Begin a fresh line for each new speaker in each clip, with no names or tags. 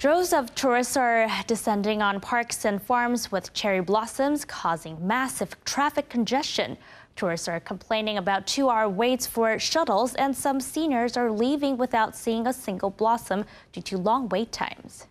Droves of tourists are descending on parks and farms with cherry blossoms, causing massive traffic congestion. Tourists are complaining about 2-hour waits for shuttles, and some seniors are leaving without seeing a single blossom due to long wait times.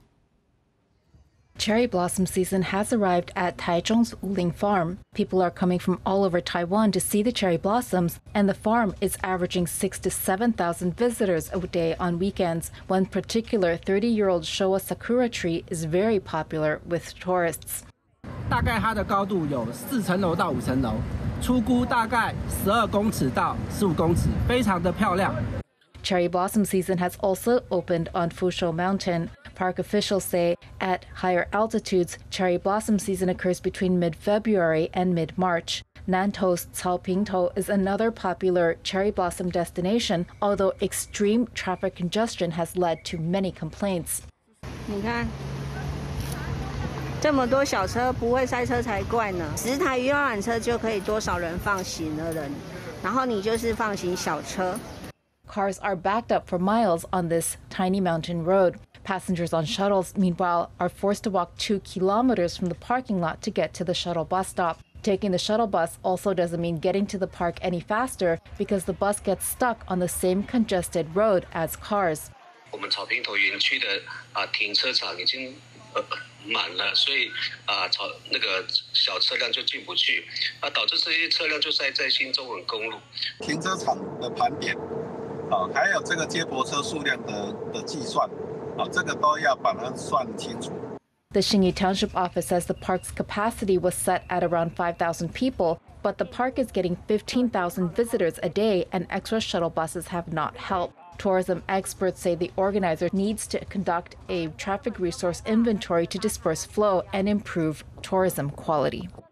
Cherry blossom season has arrived at Taichung's Wuling Farm. People are coming from all over Taiwan to see the cherry blossoms, and the farm is averaging 6,000 to 7,000 visitors a day on weekends. One particular 30-year-old Showa sakura tree is very popular with tourists.
大概它的高度有4层楼到5层楼，初估大概12公尺到15公尺，非常的漂亮。
Cherry blossom season has also opened on Fushou Mountain. Park officials say at higher altitudes, cherry blossom season occurs between mid-February and mid-March. Nantou Caopingtou is another popular cherry blossom destination, although extreme traffic congestion has led to many complaints.
你看，这么多小车不会塞车才怪呢！10台游览车就可以多少人放行的人，然后你就是放行小车。
Cars are backed up for miles on this tiny mountain road. Passengers on shuttles, meanwhile, are forced to walk 2 kilometers from the parking lot to get to the shuttle bus stop. Taking the shuttle bus also doesn't mean getting to the park any faster because the bus gets stuck on the same congested road as cars.
我们草坪头园区的停车场已经满了，所以那个小车辆就进不去，导致这些车辆就塞在新中横公路。
停车场的盘点，还有这个接驳车数量的计算，这个都要把它算清楚。
The Xingyi Township office says the park's capacity was set at around 5,000 people, but the park is getting 15,000 visitors a day, and extra shuttle buses have not helped. Tourism experts say the organizer needs to conduct a traffic resource inventory to disperse flow and improve tourism quality.